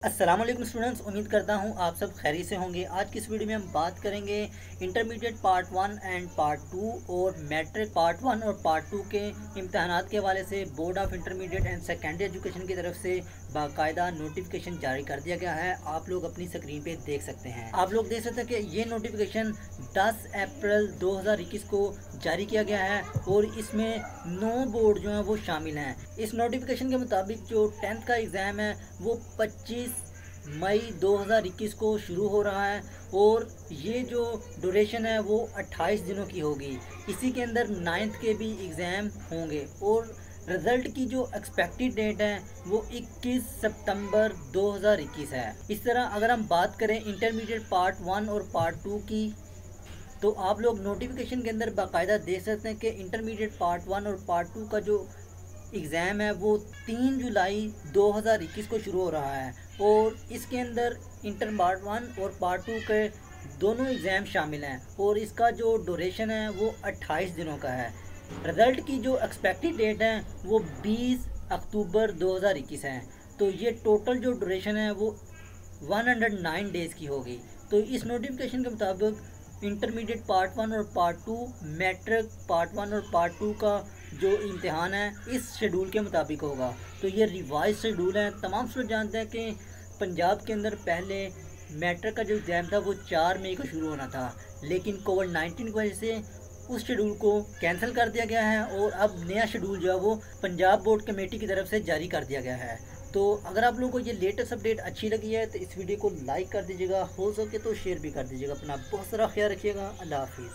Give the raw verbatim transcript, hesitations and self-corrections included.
अस्सलाम वालेकुम स्टूडेंट्स, उम्मीद करता हूँ आप सब खैरी से होंगे। आज की इस वीडियो में हम बात करेंगे intermediate part one and part two और मैट्रिक पार्ट वन और पार्ट टू के इम्तहानात के हवाले से board of intermediate and secondary education की तरफ से बाकायदा नोटिफिकेशन जारी कर दिया गया है। आप लोग अपनी स्क्रीन पे देख सकते हैं। आप लोग देख सकते हैं कि ये नोटिफिकेशन दस अप्रैल दो हज़ार इक्कीस को जारी किया गया है और इसमें नौ बोर्ड जो हैं वो शामिल हैं। इस नोटिफिकेशन के मुताबिक जो टेंथ का एग्ज़ाम है वो पच्चीस मई दो हज़ार इक्कीस को शुरू हो रहा है और ये जो ड्यूरेशन है वो अट्ठाईस दिनों की होगी। इसी के अंदर नाइन्थ के भी एग्ज़ाम होंगे और रिज़ल्ट की जो एक्सपेक्टेड डेट है वो इक्कीस सितंबर दो हज़ार इक्कीस है। इस तरह अगर हम बात करें इंटरमीडिएट पार्ट वन और पार्ट टू की, तो आप लोग नोटिफिकेशन के अंदर बाकायदा देख सकते हैं कि इंटरमीडिएट पार्ट वन और पार्ट टू का जो एग्ज़ाम है वो तीन जुलाई दो हज़ार इक्कीस को शुरू हो रहा है और इसके अंदर इंटर पार्ट वन और पार्ट टू के दोनों एग्ज़ाम शामिल हैं और इसका जो ड्यूरेशन है वो अट्ठाईस दिनों का है। रिज़ल्ट की जो एक्सपेक्टेड डेट है वो बीस अक्टूबर दो हज़ार इक्कीस है। तो ये टोटल जो ड्यूरेशन है वो एक सौ नौ डेज़ की होगी। तो इस नोटिफिकेशन के मुताबिक इंटरमीडिएट पार्ट वन और part two, matric part one और पार्ट टू का जो इम्तिहान है इस शेड्यूल के मुताबिक होगा। तो ये रिवाइज शेड्यूल है। तमाम स्टूडेंट जानते हैं कि पंजाब के अंदर पहले मैट्रिक का जो एग्ज़ाम था वो चार मई को शुरू होना था, लेकिन कोविड नाइन्टीन की वजह से उस शेड्यूल को कैंसिल कर दिया गया है और अब नया शेड्यूल जो है वो पंजाब बोर्ड कमेटी की तरफ से जारी कर दिया गया है। तो अगर आप लोगों को ये लेटेस्ट अपडेट अच्छी लगी है तो इस वीडियो को लाइक कर दीजिएगा, हो सके तो शेयर भी कर दीजिएगा। अपना बहुत सारा ख्याल रखिएगा। अल्लाह हाफिज़।